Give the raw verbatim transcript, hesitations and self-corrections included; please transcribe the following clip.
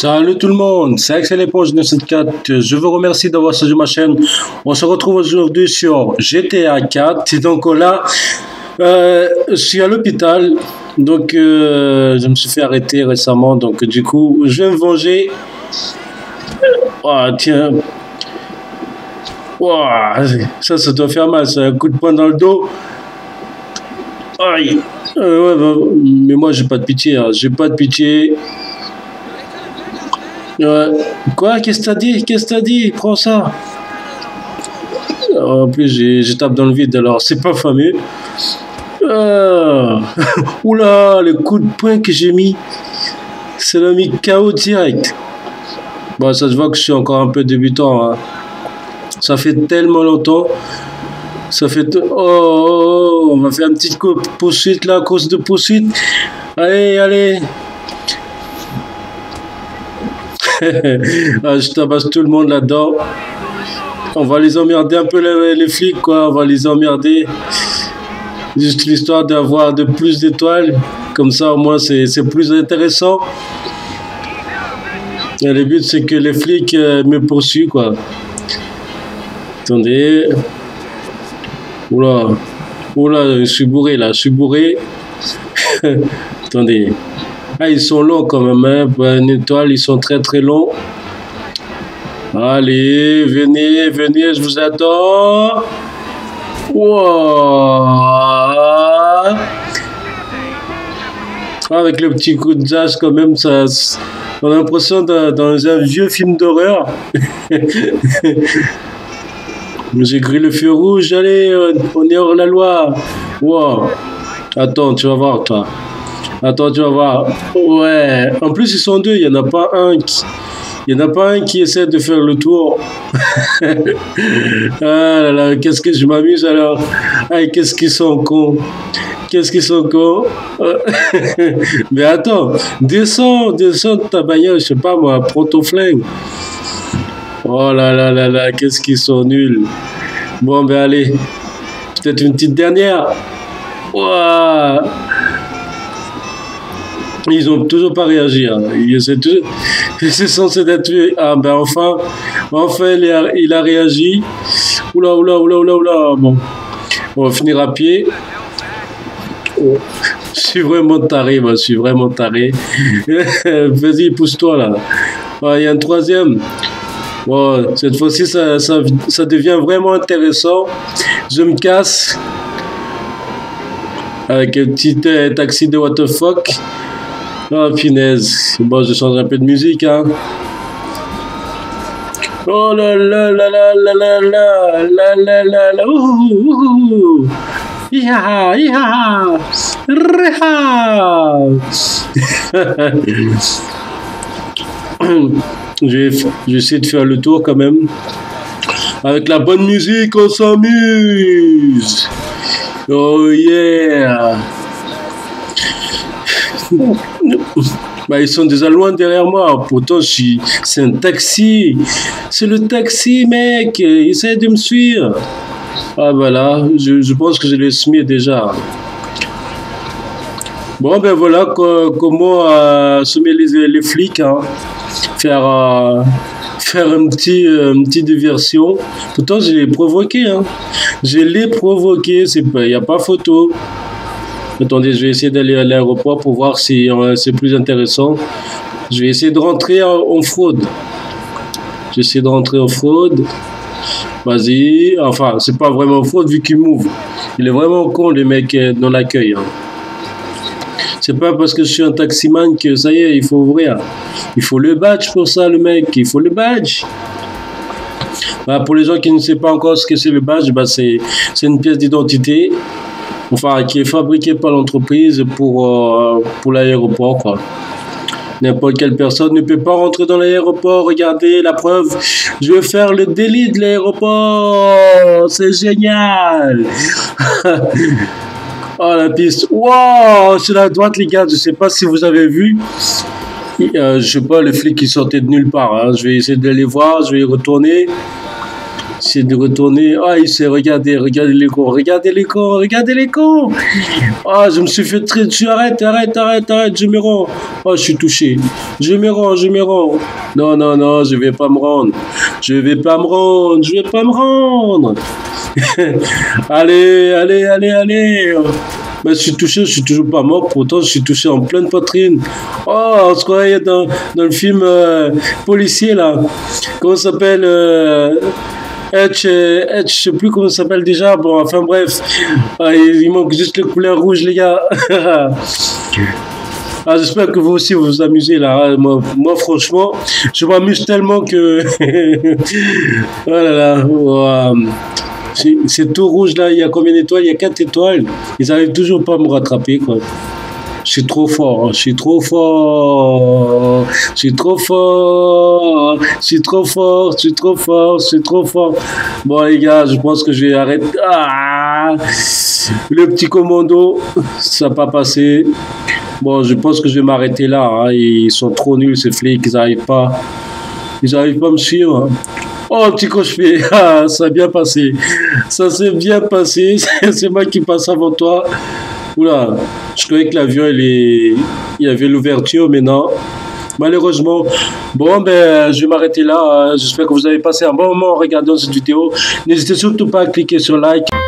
Salut tout le monde, c'est Axel Éponge neuf cent quatre. Je vous remercie d'avoir choisi ma chaîne. On se retrouve aujourd'hui sur G T A quatre. Et donc là, euh, je suis à l'hôpital. Donc euh, je me suis fait arrêter récemment. Donc du coup, je vais me venger. Oh, tiens. Oh, ça, ça doit faire mal. C'est un coup de poing dans le dos. Aïe. Euh, ouais, bah, mais moi, j'ai pas de pitié. Hein. J'ai pas de pitié. Ouais. Quoi? Qu'est-ce que t'as dit? Qu'est-ce que t'as dit? Prends ça. En plus, j'ai- je tape dans le vide, alors c'est pas fameux. Ah. Oula, le coup de poing que j'ai mis, ça l'a mis K O direct. Bon, ça se voit que je suis encore un peu débutant. Hein. Ça fait tellement longtemps. Ça fait. t- Oh, oh, oh, on va faire une petite co- poursuite là, course de poursuite. Allez, allez. Ah, je tabasse tout le monde là-dedans. On va les emmerder un peu les, les flics, quoi. On va les emmerder. Juste l'histoire d'avoir de plus d'étoiles. Comme ça, au moins, c'est c'est plus intéressant. Et le but, c'est que les flics euh, me poursuivent, quoi. Attendez. Oula. Oula, je suis bourré, là. Je suis bourré. Attendez. Ah, ils sont longs quand même, hein. Pour une étoile, ils sont très très longs. Allez, venez, venez, je vous attends. Wow. Avec le petit coup de jazz, quand même, ça, on a l'impression d'être dans un vieux film d'horreur. J'ai gris le feu rouge, allez, euh, on est hors la loi. Wow. Attends, tu vas voir, toi. Attends, tu vas voir. Ouais. En plus, ils sont deux, il n'y en a pas un qui... Il n'y en a pas un qui essaie de faire le tour. Ah là là, qu'est-ce que je m'amuse alors. Ah, qu'est-ce qu'ils sont cons. Qu'est-ce qu'ils sont cons. Euh, Mais attends, descends, descends de ta bagnole, je sais pas moi, prends ton flingue. Oh là là là là, qu'est-ce qu'ils sont nuls. Bon, ben allez, peut-être une petite dernière. Ouah. Ils ont toujours pas réagi. Hein. Ils essaient toujours... C'est censé être tué. Ah ben enfin, enfin il a, il a réagi. Oula, oula, oula, oula, oula. Bon, on va finir à pied. Oh. Je suis vraiment taré, moi, je suis vraiment taré. Vas-y, pousse-toi là. Ah, il y a un troisième. Bon, cette fois-ci, ça, ça, ça devient vraiment intéressant. Je me casse avec un petit euh, taxi de what the fuck. Ah, punaise. Bon, je change un peu de musique, hein. Oh là là là là là là là là là là là. Ouh, ouh, ouh. Iha, iha. Reha. Je vais, je vais essayer de faire le tour quand même. Avec la bonne musique, on s'amuse. Oh yeah. Bah, ils sont déjà loin derrière moi. Pourtant, je suis... c'est un taxi. C'est le taxi, mec. Essaye de me suivre. Ah, voilà. Je, je pense que je l'ai semé déjà. Bon, ben voilà co- comment euh, semer les, les flics. Hein. Faire, euh, faire un petit, euh, une petite diversion. Pourtant, je l'ai provoqué. Hein. Je l'ai provoqué. Il n'y a pas photo. Attendez, je vais essayer d'aller à l'aéroport pour voir si euh, c'est plus intéressant. Je vais essayer de rentrer en, en fraude. J'essaie de rentrer en fraude. Vas-y. Enfin, c'est pas vraiment fraude vu qu'il m'ouvre. Il est vraiment con, le mec euh, dans l'accueil. Hein. C'est pas parce que je suis un taximan que ça y est, il faut ouvrir. Il faut le badge pour ça, le mec. Il faut le badge. Bah, pour les gens qui ne savent pas encore ce que c'est le badge, bah, c'est c'est une pièce d'identité. Enfin, qui est fabriqué par l'entreprise pour, euh, pour l'aéroport, quoi. N'importe quelle personne ne peut pas rentrer dans l'aéroport. Regardez la preuve. Je vais faire le délit de l'aéroport. C'est génial. Oh, la piste. Wow, sur la droite, les gars. Je sais pas si vous avez vu. Euh, je sais pas, les flics qui sortaient de nulle part. Hein. Je vais essayer de les voir. Je vais y retourner. J'essaie de retourner. Ah, il s'est regardé, regardez les cons, regardez les cons, regardez les cons. Ah, je me suis fait très dessus. Arrête, arrête, arrête, arrête, je me rends. Oh, je suis touché. Je me rends, je me rends. Non, non, non, je vais pas me rendre. Je vais pas me rendre, je vais pas me rendre. Allez, allez, allez, allez. Mais je suis touché, je suis toujours pas mort, pourtant je suis touché en pleine poitrine. Oh, on se croyait dans, dans le film euh, policier là. Comment ça s'appelle euh, Edge, Edge, je sais plus comment ça s'appelle déjà. Bon, enfin bref. Ah, il, il manque juste le couleur rouge, les gars. Ah, j'espère que vous aussi vous vous amusez là. Moi, moi franchement, je m'amuse tellement que. Oh là là. Wow. C'est tout rouge là, il y a combien d'étoiles? Il y a quatre étoiles. Ils arrivent toujours pas à me rattraper quoi. Je suis trop fort, je suis trop fort, je suis trop fort, je suis trop fort, je suis trop fort, je suis trop fort. Bon les gars, je pense que je vais arrêter. Ah, le petit commando, ça n'a pas passé. Bon, je pense que je vais m'arrêter là. Hein. Ils sont trop nuls ces flics, ils n'arrivent pas. Ils n'arrivent pas à me suivre. Oh, petit coche-pied, ah, ça a bien passé. Ça s'est bien passé. C'est moi qui passe avant toi. Oula, je croyais que l'avion, il, est... il y avait l'ouverture, mais non. Malheureusement. Bon, ben, je vais m'arrêter là. J'espère que vous avez passé un bon moment en regardant cette vidéo. N'hésitez surtout pas à cliquer sur like.